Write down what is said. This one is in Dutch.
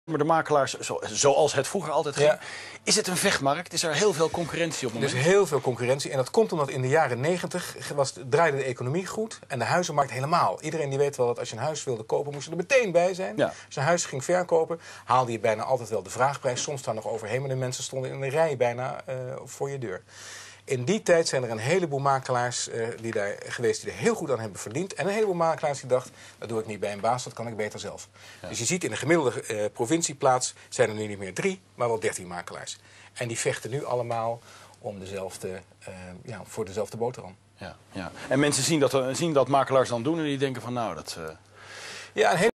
Maar de makelaars, zoals het vroeger altijd ging. Ja. Is het een vechtmarkt? Is er heel veel concurrentie op het Er moment? is heel veel concurrentie. En dat komt omdat in de jaren 90 draaide de economie goed. En de huizenmarkt helemaal. Iedereen die weet wel dat als je een huis wilde kopen, moest je er meteen bij zijn. Ja. Als je een huis ging verkopen, haalde je bijna altijd wel de vraagprijs. Soms staan nog overheen, maar de mensen stonden in een rij bijna voor je deur. In die tijd zijn er een heleboel makelaars geweest die er heel goed aan hebben verdiend. En een heleboel makelaars die dachten, dat doe ik niet bij een baas, dat kan ik beter zelf. Ja. Dus je ziet in een gemiddelde provincieplaats zijn er nu niet meer 3, maar wel 13 makelaars. En die vechten nu allemaal om voor dezelfde boterham. Ja, ja. En mensen zien dat makelaars dan doen en die denken van nou, dat... Ja, een